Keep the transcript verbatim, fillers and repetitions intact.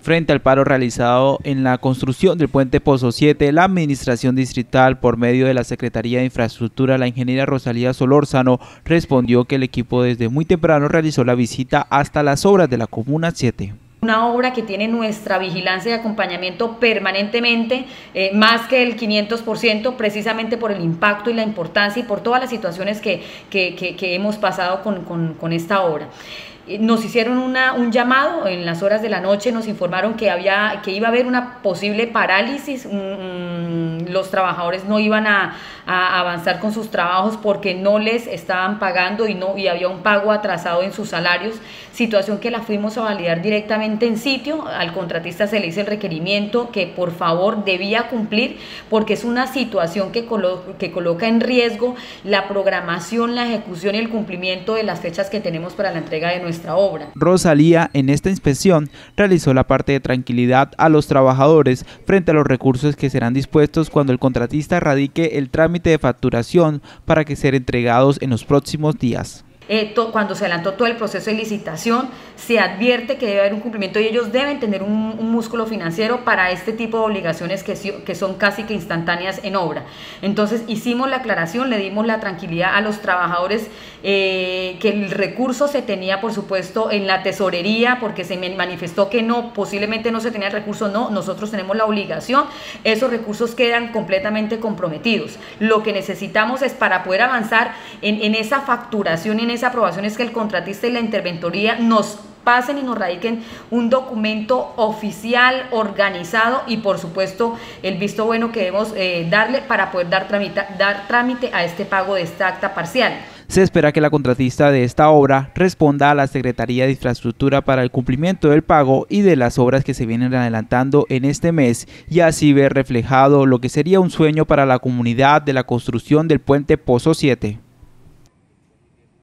Frente al paro realizado en la construcción del puente Pozo siete, la Administración Distrital, por medio de la Secretaría de Infraestructura, la ingeniera Rosalía Solórzano, respondió que el equipo desde muy temprano realizó la visita hasta las obras de la Comuna siete. Una obra que tiene nuestra vigilancia y acompañamiento permanentemente, eh, más que el quinientos por ciento, precisamente por el impacto y la importancia y por todas las situaciones que, que, que, que hemos pasado con, con, con esta obra. Nos hicieron una, un llamado en las horas de la noche, nos informaron que, había, que iba a haber una posible parálisis, um, los trabajadores no iban a, a avanzar con sus trabajos porque no les estaban pagando y, no, y había un pago atrasado en sus salarios, situación que la fuimos a validar directamente en sitio. Al contratista se le hizo el requerimiento que por favor debía cumplir porque es una situación que, colo que coloca en riesgo la programación, la ejecución y el cumplimiento de las fechas que tenemos para la entrega de nuestra obra. Rosalía en esta inspección realizó la parte de tranquilidad a los trabajadores frente a los recursos que serán dispuestos cuando el contratista radique el trámite de facturación para que sean entregados en los próximos días. Eh, to, cuando se adelantó todo el proceso de licitación, se advierte que debe haber un cumplimiento y ellos deben tener un, un músculo financiero para este tipo de obligaciones que, que son casi que instantáneas en obra. Entonces hicimos la aclaración, le dimos la tranquilidad a los trabajadores eh, que el recurso se tenía por supuesto en la tesorería porque se me manifestó que no, posiblemente no se tenía el recurso, no, nosotros tenemos la obligación, esos recursos quedan completamente comprometidos. Lo que necesitamos es para poder avanzar en, en esa facturación y en esa aprobación es que el contratista y la interventoría nos pasen y nos radiquen un documento oficial, organizado y por supuesto el visto bueno que debemos eh, darle para poder dar trámite, dar trámite a este pago de esta acta parcial. Se espera que la contratista de esta obra responda a la Secretaría de Infraestructura para el cumplimiento del pago y de las obras que se vienen adelantando en este mes y así ver reflejado lo que sería un sueño para la comunidad de la construcción del puente Pozo siete.